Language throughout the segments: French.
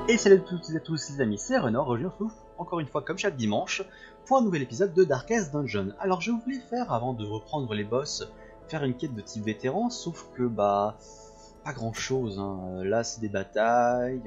Et salut à toutes et à tous les amis, c'est Renor, je vous retrouve encore une fois comme chaque dimanche pour un nouvel épisode de Darkest Dungeon. Alors je voulais faire, avant de reprendre les boss, faire une quête de type vétéran, sauf que bah, pas grand chose, hein. Là c'est des batailles,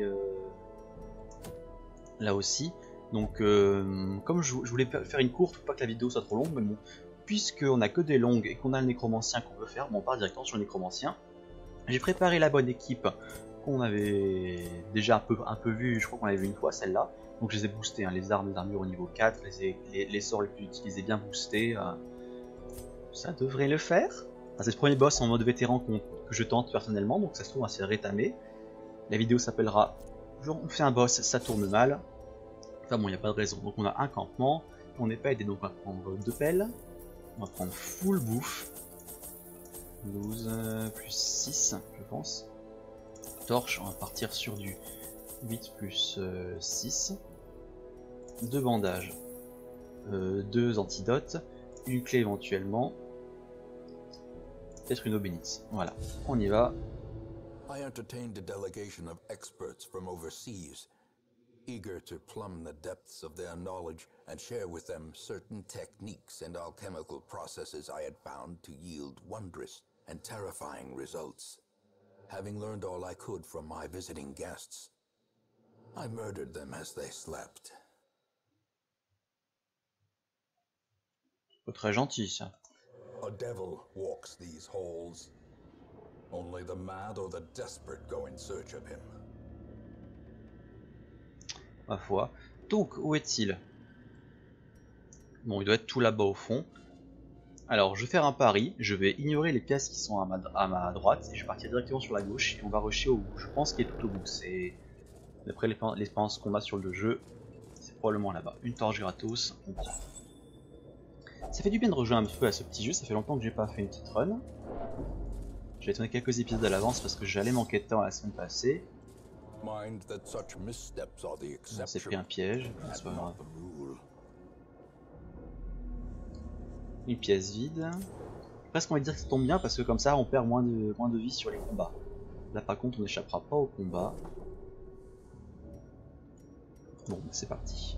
là aussi. Donc comme je voulais faire une courte pour pas que la vidéo soit trop longue, mais bon, puisqu'on a que des longues et qu'on a le nécromancien qu'on veut faire, bon, on part directement sur le nécromancien. J'ai préparé la bonne équipe qu'on avait déjà un peu vu, je crois qu'on l'avait vu une fois celle-là. Donc je les ai boostés, hein, les armes, les armures au niveau 4, les sorts les plus utilisés bien boostés. Ça devrait le faire. C'est le premier boss en mode vétéran que je tente personnellement, donc ça se trouve assez rétamé. La vidéo s'appellera genre on fait un boss, ça tourne mal. Enfin bon, il n'y a pas de raison. Donc on a un campement, on n'est pas aidé, donc on va prendre 2 pelles. On va prendre full bouffe. 12 plus 6, je pense. Torche, on va partir sur du 8 plus 6. 2 bandages. 2 antidotes. Une clé éventuellement. Peut-être une eau bénite. Voilà, on y va. I entertained a delegation of experts from overseas, eager to plumb the depths of their knowledge and share with them certain techniques and alchemical processes I had found to yield wondrous and terrifying results. Having learned all I could from my visiting guests, I murdered them as they slept. Très gentil ça. A devil walks these halls. Only the mad or the desperate go in search of him. Ma foi. Donc, où est-il? Bon, il doit être tout là-bas au fond. Alors, je vais faire un pari. Je vais ignorer les pièces qui sont à ma droite et je vais partir directement sur la gauche et on va rusher au bout. Je pense qu'il est tout au bout. C'est d'après l'expérience qu'on a sur le jeu, c'est probablement là-bas. Une torche gratos, on prend. Ça fait du bien de rejoindre un petit peu à ce petit jeu. Ça fait longtemps que j'ai pas fait une petite run. J'ai tourné quelques épisodes à l'avance parce que j'allais manquer de temps la semaine passée. On s'est pris un piège, c'est pas grave. Une pièce vide. Presque on va dire que ça tombe bien parce que comme ça on perd moins de vie sur les combats. Là par contre on n'échappera pas au combat. Bon, c'est parti.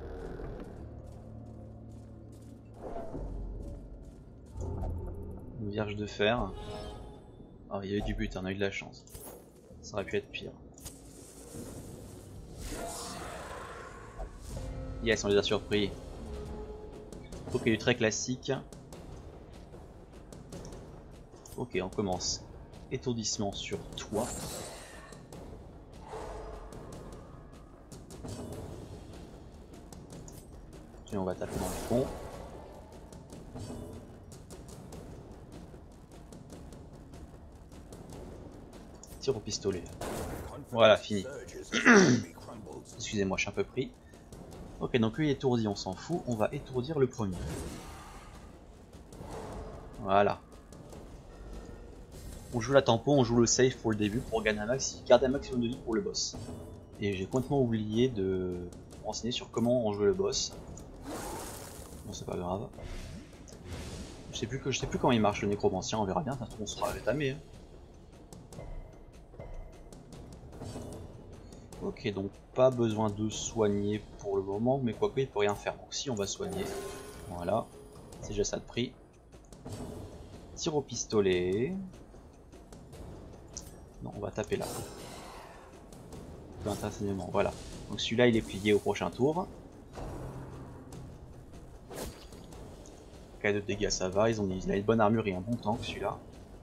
Une vierge de fer. Oh, il y a eu du but, on a eu de la chance. Ça aurait pu être pire. Yes, on les a surpris. Ok, du très classique. Ok, on commence. Étourdissement sur toi. Et on va taper dans le fond. Tire au pistolet. Voilà, fini. Excusez-moi, je suis un peu pris. Ok, donc lui étourdi, on s'en fout. On va étourdir le premier. Voilà. On joue la tampon, on joue le safe pour le début pour gagner un max, garder un maximum de vie pour le boss. Et j'ai complètement oublié de me renseigner sur comment on joue le boss. Bon, c'est pas grave. Je sais plus comment il marche le nécromancien, on verra bien, ça se trouve on sera rétamé. Hein. Ok, donc pas besoin de soigner pour le moment, mais quoique il peut rien faire. Donc si on va soigner, voilà, c'est déjà ça de prix. Tir au pistolet. Non, on va taper là. Instantanément, voilà. Donc celui-là il est plié au prochain tour. Cas de dégâts ça va, il a une bonne armure et un bon tank celui-là.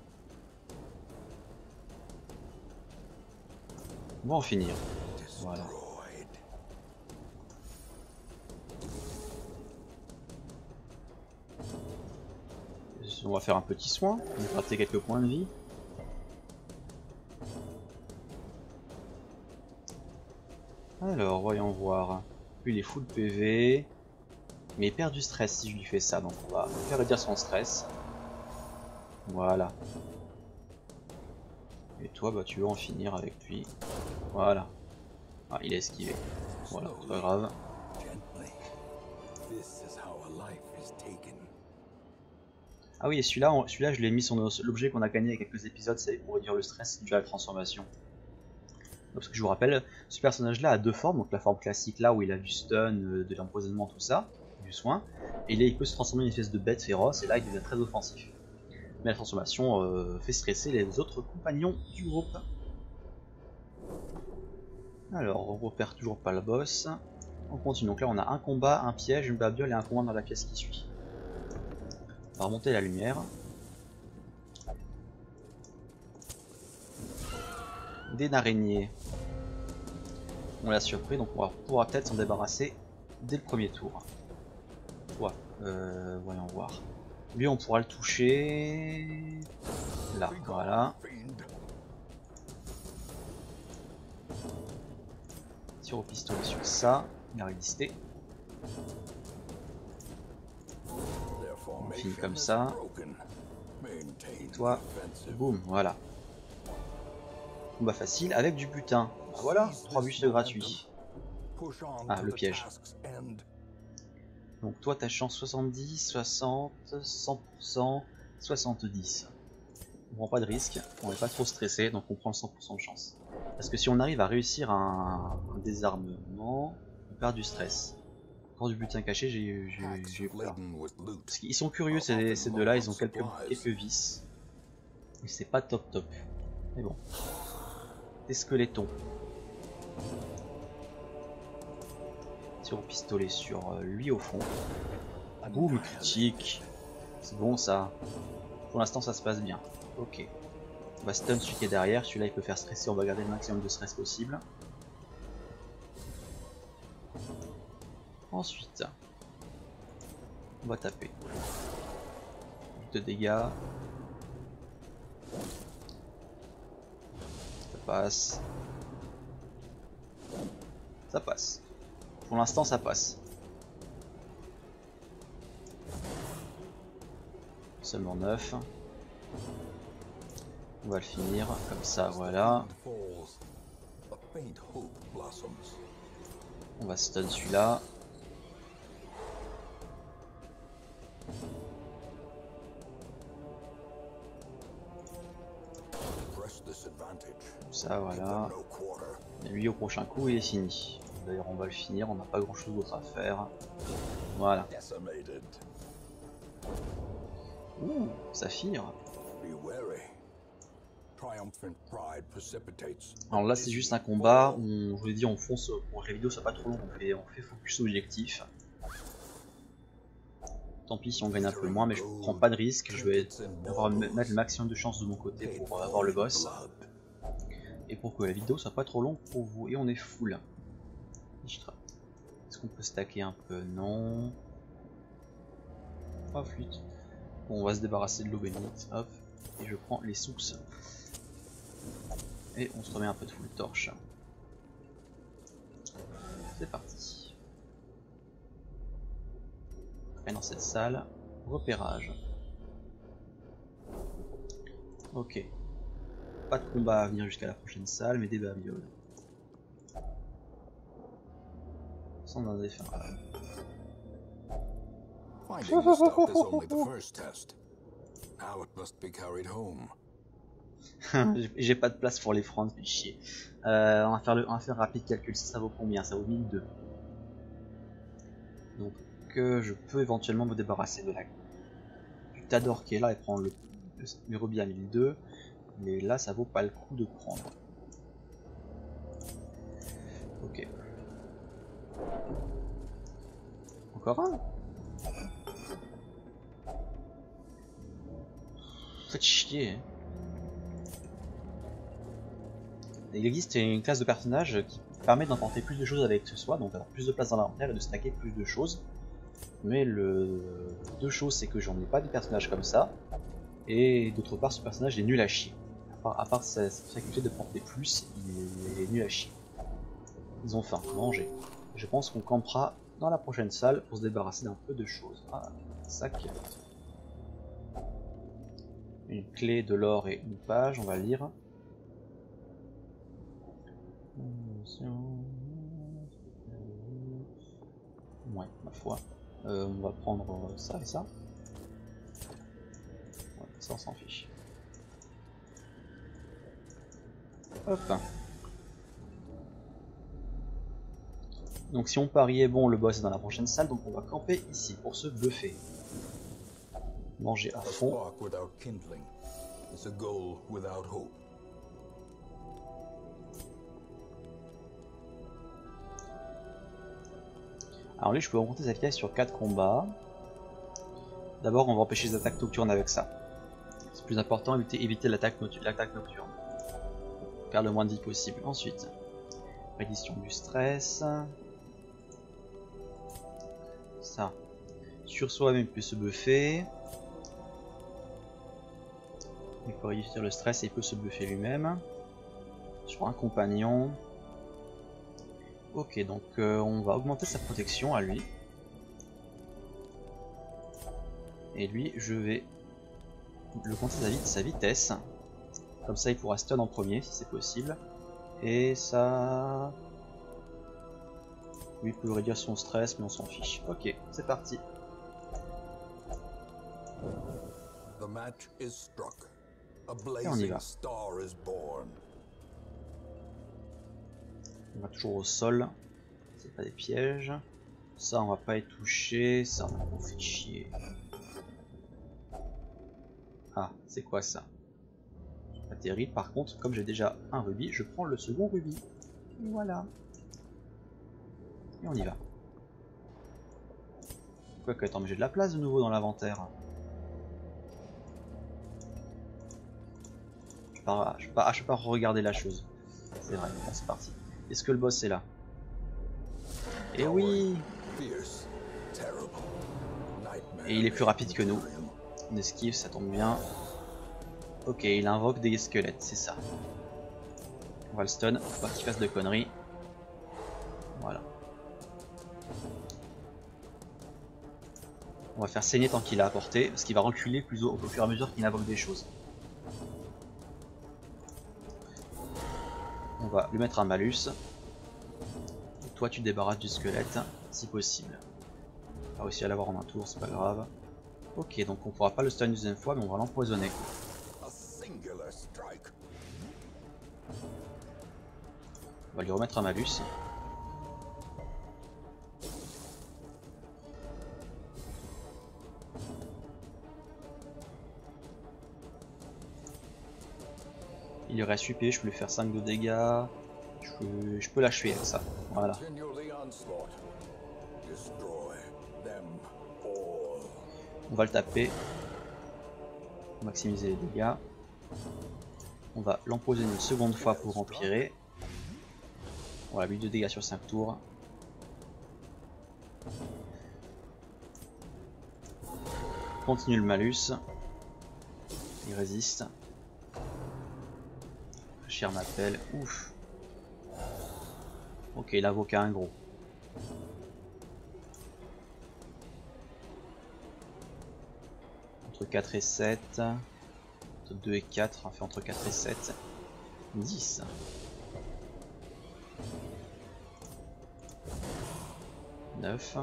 On va en finir. Voilà. On va faire un petit soin, on va gratter quelques points de vie. Alors, voyons voir. Lui, il est full PV. Mais il perd du stress si je lui fais ça, donc on va faire réduire son stress. Voilà. Et toi, bah tu veux en finir avec lui. Voilà. Ah, il a esquivé. Voilà, c'est pas grave. Ah oui, et celui-là je l'ai mis sur l'objet qu'on a gagné il y a quelques épisodes, c'est pour réduire le stress dû à la transformation. Parce que je vous rappelle, ce personnage-là a deux formes, donc la forme classique là où il a du stun, de l'empoisonnement, tout ça, du soin, et là il peut se transformer en une espèce de bête féroce, et là il devient très offensif. Mais la transformation fait stresser les autres compagnons du groupe. Alors, on repère toujours pas le boss. On continue, donc là on a un combat, un piège, une babiole et un combat dans la pièce qui suit. On va remonter la lumière. Des araignées. On l'a surpris, donc on pourra peut-être s'en débarrasser dès le premier tour. Ouais, voyons voir. Lui, on pourra le toucher. Là, voilà. Tire au pistolet sur ça. Il a résisté. On finit comme ça. Toi, boum, voilà. Combat facile avec du butin. Voilà, 3 bustes gratuits. Ah, le piège. Donc toi ta chance 70, 60, 100%, 70. On prend pas de risque, on n'est pas trop stressé, donc on prend le 100% de chance. Parce que si on arrive à réussir un désarmement, on perd du stress. Encore du butin caché, j'ai eu peur. Parce qu'ils sont curieux ces deux-là, ils ont quelques vices. Et c'est pas top top. Mais bon. Des squelettons. Tire au pistolet sur lui au fond. Boum, critique. C'est bon ça. Pour l'instant ça se passe bien. Ok. On va stun celui qui est derrière. Celui-là il peut faire stresser. On va garder le maximum de stress possible. Ensuite, on va taper. 8 de dégâts. Ça passe. Ça passe. Pour l'instant ça passe. Seulement 9. On va le finir comme ça, voilà. On va stun celui-là. Ça, voilà. Et lui au prochain coup il est fini. D'ailleurs on va le finir, on n'a pas grand chose d'autre à faire. Voilà. Ouh, Saphir. Alors là c'est juste un combat, je vous l'ai dit on fonce pour que la vidéo soit pas trop longue, on fait focus objectif. Tant pis si on gagne un peu moins, mais je prends pas de risque, je vais mettre le maximum de chance de mon côté pour avoir le boss. Et pour que la vidéo soit pas trop longue pour vous, et on est full. Est-ce qu'on peut stacker un peu? Non. Oh flûte. Bon, on va se débarrasser de l'eau bénite, hop, et je prends les soupes. Et on se remet un peu de full torche. C'est parti. Et dans cette salle, repérage. Ok. Pas de combat à venir jusqu'à la prochaine salle, mais des babioles. Sans un défunt. J'ai pas de place pour les francs, c'est chier. On va faire un rapide calcul, ça vaut combien? Ça vaut 1002. Donc je peux éventuellement me débarrasser de du Tador qui est là et prendre le rubis à 1002. Mais là ça vaut pas le coup de prendre. Ok. Encore un? Faites chier. Il existe une classe de personnage qui permet d'emporter plus de choses avec soi, donc avoir plus de place dans l'inventaire et de stacker plus de choses. Mais deux choses, c'est que j'en ai pas des personnages comme ça, et d'autre part ce personnage est nul à chier. À part sa faculté de porter plus, il est nul à chier. Ils ont faim, manger. Je pense qu'on campera dans la prochaine salle pour se débarrasser d'un peu de choses. Ah, un sac. Une clé, de l'or et une page, on va lire. Ouais, ma foi. On va prendre ça et ça. Ouais, ça on s'en fiche. Hop. Donc si on parie est bon, le boss est dans la prochaine salle, donc on va camper ici pour se buffer. Manger à A fond. spark without kindling is a goal without hope. Alors lui, je peux augmenter sa vitesse sur 4 combats. D'abord, on va empêcher les attaques nocturnes avec ça. C'est plus important, éviter l'attaque nocturne. Faire le moins de vie possible. Ensuite, reddition du stress. Ça. Sur soi-même, il peut se buffer. Il peut réduire le stress et il peut se buffer lui-même. Sur un compagnon. Ok, donc on va augmenter sa protection à lui. Et lui, je vais le compter sa vitesse. Comme ça, il pourra stun en premier si c'est possible. Et ça... Lui, il peut réduire son stress, mais on s'en fiche. Ok, c'est parti. The match is struck. A Et on y va. blazing star is born. On va toujours au sol. C'est pas des pièges. Ça, on va pas y toucher. Ça, on fait chier. Ah, c'est quoi ça? Pas terrible. Par contre, comme j'ai déjà un rubis, je prends le second rubis. Et voilà. Et on y va. Quoique, attends, mais j'ai de la place de nouveau dans l'inventaire. Je peux pas regarder la chose. C'est vrai, bon, c'est parti. Est-ce que le boss est là? Et oui! Fierce, terrible, nightmare. Et il est plus rapide que nous. On esquive, ça tombe bien. Ok, il invoque des squelettes, c'est ça. On va le stun, faut pas qu'il fasse de conneries. Voilà. On va faire saigner tant qu'il a apporté, parce qu'il va reculer au fur et à mesure qu'il invoque des choses. On va lui mettre un malus. Et toi tu te débarrasses du squelette, si possible. On va réussir à l'avoir en un tour, c'est pas grave. Ok, donc on pourra pas le stun une deuxième fois, mais on va l'empoisonner. A singular strike. On va lui remettre un malus. Il reste 8 PV, je peux lui faire 5 de dégâts. Je peux l'achever avec ça. Voilà. Continue the onslaught. Destroy them all. On va le taper. Maximiser les dégâts. On va l'empoisonner une seconde fois pour empirer. Voilà, 8 de dégâts sur 5 tours. Continue le malus. Il résiste. Cher m'appelle. Ouf. Ok, il invoque un gros. Entre 4 et 7. Entre 2 et 4. On fait entre 4 et 7. 10. 9.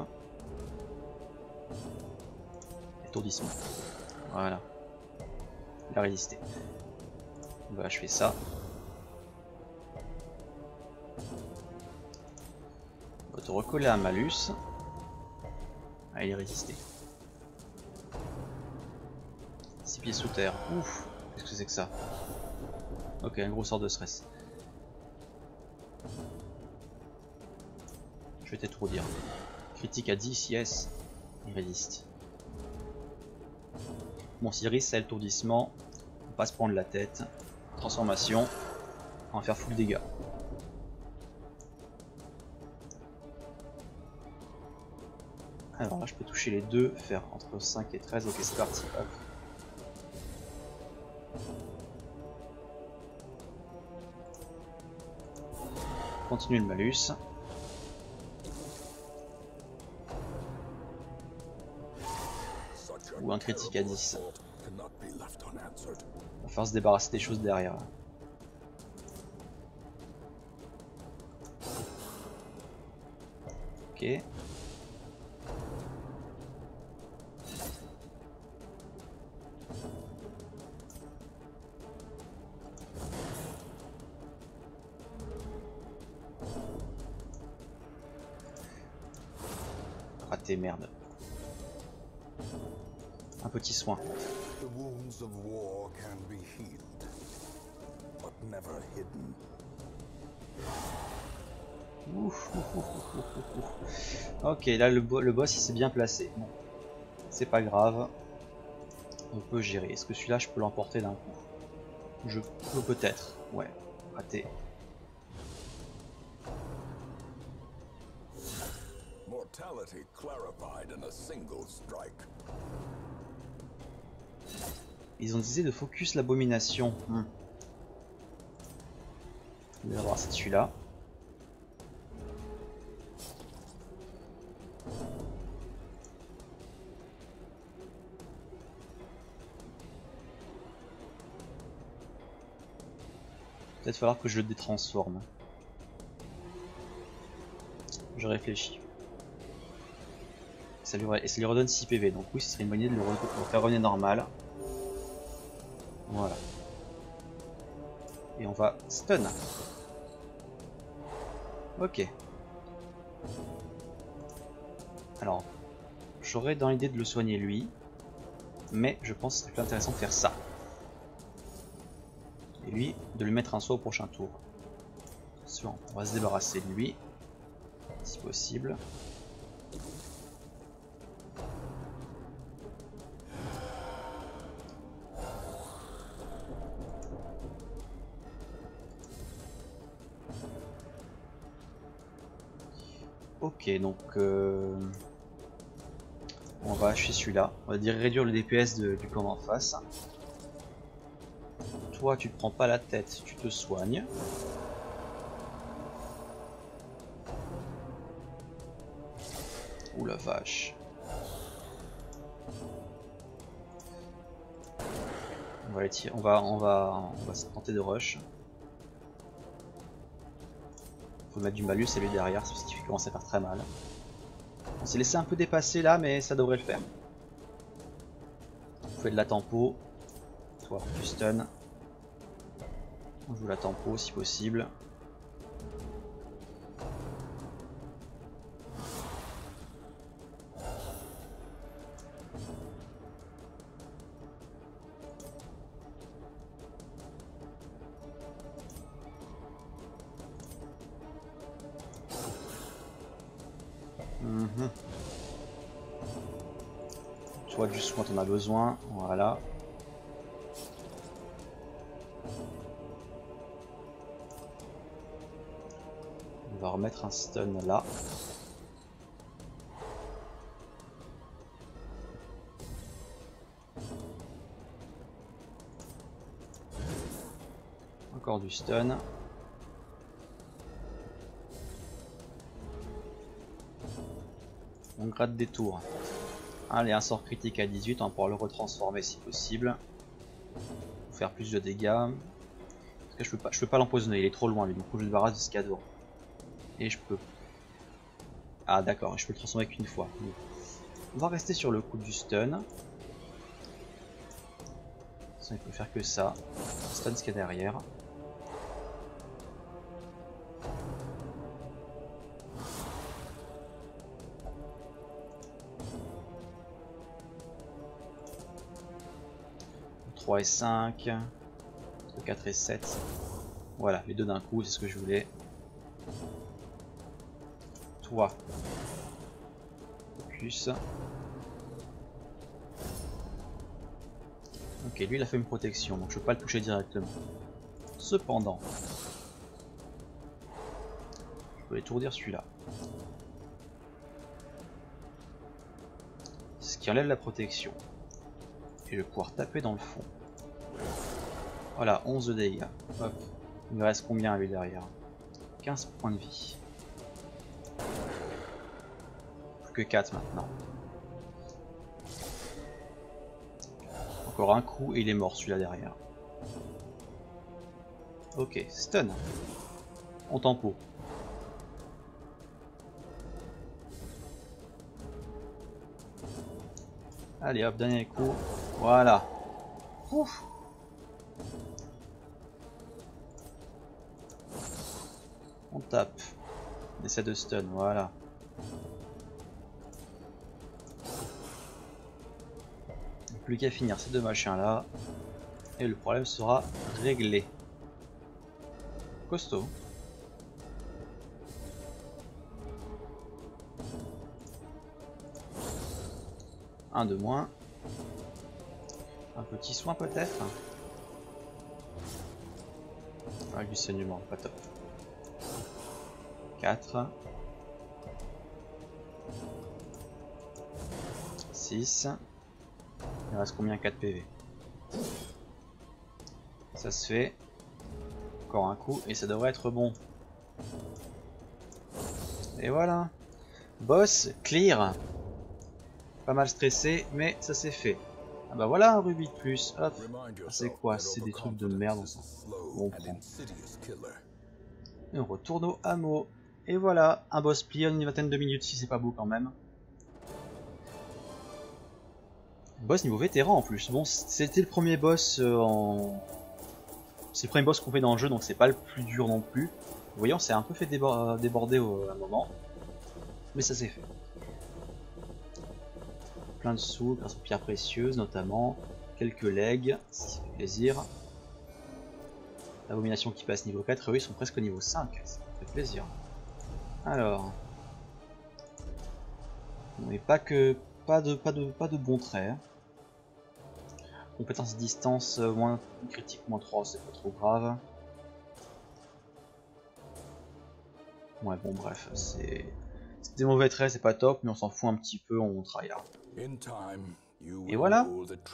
Étourdissement. Voilà. Il a résisté. On va achever ça. On va te recoller un malus. Ah, il est résisté. 6 pieds sous terre. Ouf. Qu'est-ce que c'est que ça? Ok, un gros sort de stress. Je vais t'étourdir. Critique à 10, yes. Il résiste. Bon, s'il risque, c'est l'étourdissement. On va pas se prendre la tête. Transformation. On va faire full dégâts. Alors là, je peux toucher les deux, faire entre 5 et 13. Ok, c'est parti. Hop. Continue le malus. Ou un critique à 10. On va faire se débarrasser des choses derrière. Là. Ok. Raté, merde. Un petit soin. The wounds of war can be healed, but never hidden. Ouf, ouf, ouf, ouf, ouf, ouf. Ok, là le boss il s'est bien placé. Bon, c'est pas grave. On peut gérer. Est-ce que celui-là je peux l'emporter d'un coup? Je peux peut-être. Ouais, raté. Mortality clarified in a single strike. Ils ont décidé de focus l'abomination. On va voir, c'est celui-là. Peut-être falloir que je le détransforme. Je réfléchis. Ça lui redonne 6 PV, donc oui, ce serait une bonne idée de le faire revenir normal. Voilà. Et on va stun. Ok. Alors, j'aurais dans l'idée de le soigner lui, mais je pense que c'est plus intéressant de faire ça. Et lui, de lui mettre un sort au prochain tour. On va se débarrasser de lui, si possible. Ok, donc on va hacher celui-là. On va dire réduire le DPS du camp en face. Toi, tu te prends pas la tête, tu te soignes. Ouh la vache. On va les tirer. On va se tenter de rush. Faut mettre du malus et lui derrière, c'est ce qui commence à faire très mal. On s'est laissé un peu dépasser là, mais ça devrait le faire. On fait de la tempo. Toi, tu stun. On joue la tempo si possible. Toi du soin t'en as besoin, voilà. On va remettre un stun là. Encore du stun. On gratte des tours. Allez, un sort critique à 18, on va pouvoir le retransformer si possible. Pour faire plus de dégâts. Parce que je peux pas l'empoisonner, il est trop loin lui, donc je me débarrasse de ce cadeau. Et je peux. Ah d'accord, je peux le transformer qu'une fois. On va rester sur le coup du stun. Ça, il peut faire que ça. Stun ce qu'il y a derrière. « 3 et 5, 4 et 7. Voilà, les deux d'un coup, c'est ce que je voulais. Toi. Focus. Ok, lui il a fait une protection, donc je peux pas le toucher directement. Cependant, je peux étourdir celui-là. Ce qui enlève la protection. Et je vais pouvoir taper dans le fond. Voilà, 11 de dégâts. Hop. Il me reste combien à lui derrière? 15 points de vie. Plus que 4 maintenant. Encore un coup et il est mort celui-là derrière. Ok, stun. On tempo. Allez hop, dernier coup. Voilà. Ouf. On tape. On essaie de stun, voilà. Plus qu'à finir ces deux machins là. Et le problème sera réglé. Costaud. Un de moins. Un petit soin peut-être. Avec du saignement, pas top. 4. 6. Il reste combien? 4 PV. Ça se fait. Encore un coup et ça devrait être bon. Et voilà. Boss clear. Pas mal stressé, mais ça s'est fait. Ah bah voilà un rubis de plus. Hop. C'est quoi? C'est des trucs de merde. Bon, on prend. Et on retourne au hameau. Et voilà, un boss clear en une vingtaine de minutes, si c'est pas beau quand même. Boss niveau vétéran en plus. Bon, c'était le premier boss c'est le premier boss qu'on fait dans le jeu, donc c'est pas le plus dur non plus. Vous voyez, on s'est un peu fait déborder à un moment. Mais ça s'est fait. Plein de sous grâce aux pierres précieuses notamment. Quelques legs, ça fait plaisir. L'abomination qui passe niveau 4, eux ils sont presque au niveau 5, ça fait plaisir. Alors. Mais pas de bons traits. Compétence distance, moins critique, moins 3, c'est pas trop grave. Ouais bon bref, c'est des mauvais traits, c'est pas top, mais on s'en fout un petit peu, on tryhard. Et voilà.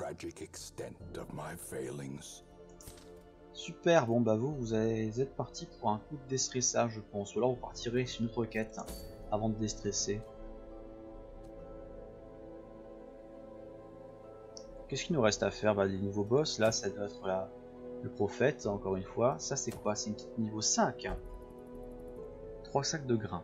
Super, bon bah vous êtes parti pour un coup de déstressage je pense, ou alors vous partirez sur une autre quête avant de déstresser. Qu'est-ce qu'il nous reste à faire? Bah, les nouveaux boss, là ça doit être le prophète, encore une fois. Ça c'est quoi? C'est une petite niveau 5. 3 sacs de grains.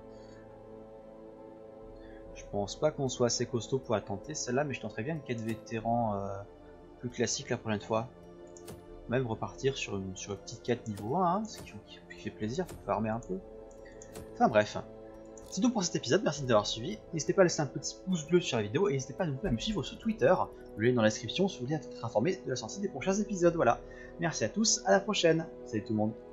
Je pense pas qu'on soit assez costaud pour la tenter celle-là, mais je tenterai bien une quête vétéran plus classique la prochaine fois. Même repartir sur une petite quête niveau 1, hein, ce qui fait plaisir pour farmer un peu. Enfin bref. C'est tout pour cet épisode, merci de l'avoir suivi. N'hésitez pas à laisser un petit pouce bleu sur la vidéo et n'hésitez pas à me suivre sur Twitter. Le lien est dans la description si vous voulez être informé de la sortie des prochains épisodes. Voilà. Merci à tous, à la prochaine. Salut tout le monde.